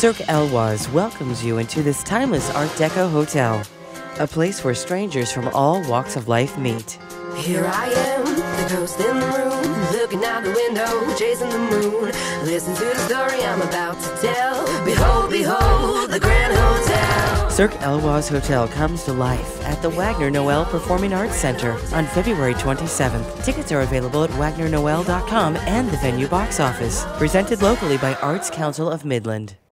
Cirque Eloize welcomes you into this timeless Art Deco hotel, a place where strangers from all walks of life meet. Here I am, the ghost in the room, looking out the window, chasing the moon. Listen to the story I'm about to tell. Behold, behold, the Grand Hotel. Cirque Eloize Hotel comes to life at the Wagner Noël Performing Arts Center on February 27th. Tickets are available at wagnernoel.com and the venue box office. Presented locally by Arts Council of Midland.